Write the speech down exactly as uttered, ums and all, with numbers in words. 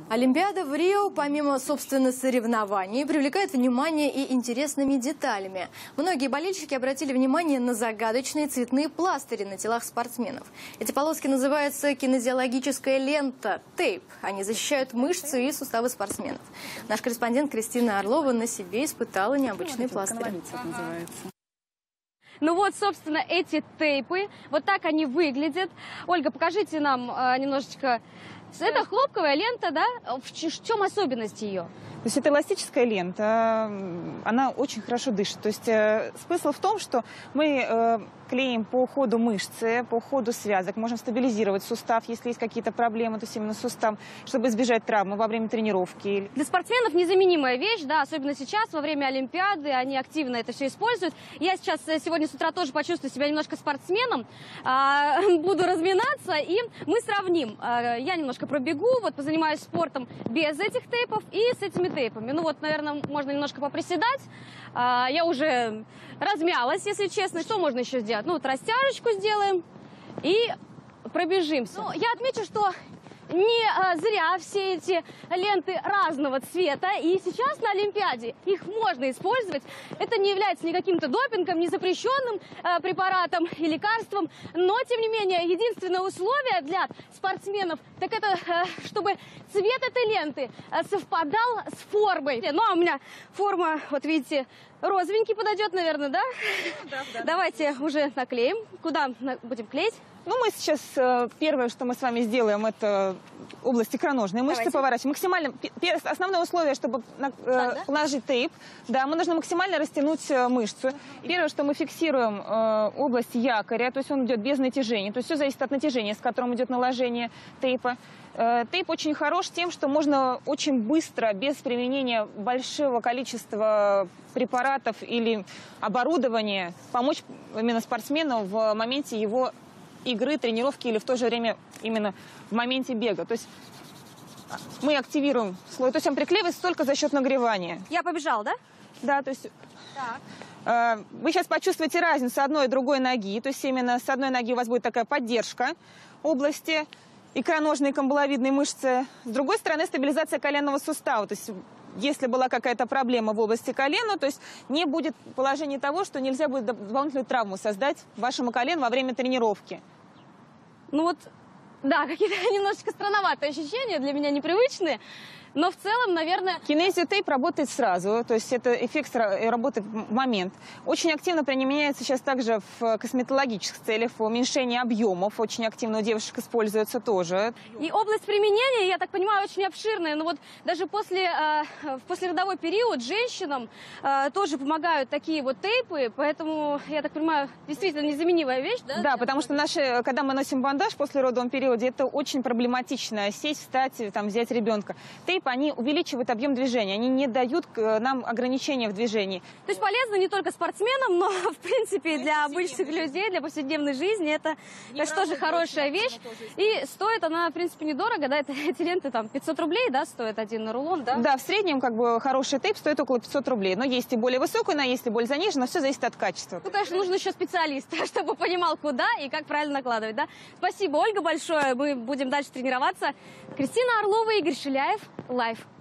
Олимпиада в Рио, помимо, собственно, соревнований, привлекает внимание и интересными деталями. Многие болельщики обратили внимание на загадочные цветные пластыри на телах спортсменов. Эти полоски называются кинезиологическая лента, тейп. Они защищают мышцы и суставы спортсменов. Наш корреспондент Кристина Орлова на себе испытала необычные пластыри. Ну вот, собственно, эти тейпы, вот так они выглядят. Ольга, покажите нам э, немножечко. Это хлопковая лента, да? В, в чем особенность ее? То есть это эластическая лента, она очень хорошо дышит. То есть э, смысл в том, что мы э, клеим по ходу мышцы, по ходу связок, можем стабилизировать сустав, если есть какие-то проблемы, то есть именно сустав, чтобы избежать травмы во время тренировки. Для спортсменов незаменимая вещь, да, особенно сейчас, во время Олимпиады, они активно это все используют. Я сейчас сегодня с утра тоже почувствую себя немножко спортсменом, э, буду разминаться, и мы сравним. Э, я немножко пробегу, вот позанимаюсь спортом без этих тейпов и с этими тейпами. Ну вот, наверное, можно немножко поприседать. А, я уже размялась, если честно. Что можно еще сделать? Ну вот растяжечку сделаем и пробежимся. Ну, я отмечу, что не а, зря все эти ленты разного цвета. И сейчас на Олимпиаде их можно использовать. Это не является ни каким-то допингом, ни запрещенным а, препаратом и лекарством. Но, тем не менее, единственное условие для спортсменов, так это, а, чтобы цвет этой ленты а, совпадал с формой. Ну, а у меня форма, вот видите, розовенький подойдет, наверное, да? Да, да. Давайте уже наклеим. Куда будем клеить? Ну, мы сейчас, первое, что мы с вами сделаем, это область икроножной мышцы. Давайте. Поворачиваем. Максимально, основное условие, чтобы так, да? положить тейп, да, мы нужно максимально растянуть мышцу. Первое, что мы фиксируем область якоря, то есть он идет без натяжения. То есть все зависит от натяжения, с которым идет наложение тейпа. Тейп очень хорош тем, что можно очень быстро, без применения большого количества препаратов или оборудования, помочь именно спортсмену в моменте его игры, тренировки или в то же время именно в моменте бега. То есть мы активируем слой. То есть он приклеивается только за счет нагревания. Я побежал, да? Да, то есть так. Вы сейчас почувствуете разницу одной и другой ноги. То есть именно с одной ноги у вас будет такая поддержка области икроножной камбаловидной мышцы. С другой стороны, стабилизация коленного сустава. То есть если была какая-то проблема в области колена, то есть не будет положения того, что нельзя будет дополнительную травму создать вашему колену во время тренировки. Ну вот, да, какие-то немножечко странноватые ощущения, для меня непривычные. Но в целом, наверное... Кинезиотейп работает сразу, то есть это эффект работает в момент. Очень активно применяется сейчас также в косметологических целях, в уменьшении объемов. Очень активно у девушек используется тоже. И область применения, я так понимаю, очень обширная. Но вот даже после, э, в послеродовой период женщинам э, тоже помогают такие вот тейпы. Поэтому, я так понимаю, действительно незаменимая вещь, да? Да, потому что наши, когда мы носим бандаж в послеродовом периоде, это очень проблематично. Сесть, встать, там, взять ребенка. Тейп, они увеличивают объем движения, они не дают нам ограничения в движении. То есть полезно не только спортсменам, но в принципе для обычных людей, для повседневной жизни это, конечно, тоже хорошая вещь. И стоит она, в принципе, недорого, да, это, эти ленты там пятьсот рублей, да, стоит один рулон, да? Да, в среднем как бы хороший тейп стоит около пятисот рублей, но есть и более высокий, но есть и более заниженный, но все зависит от качества. Ну, конечно, нужен еще специалист, чтобы понимал, куда и как правильно накладывать, да? Спасибо, Ольга, большое, мы будем дальше тренироваться. Кристина Орлова, Игорь Шиляев. Лайф.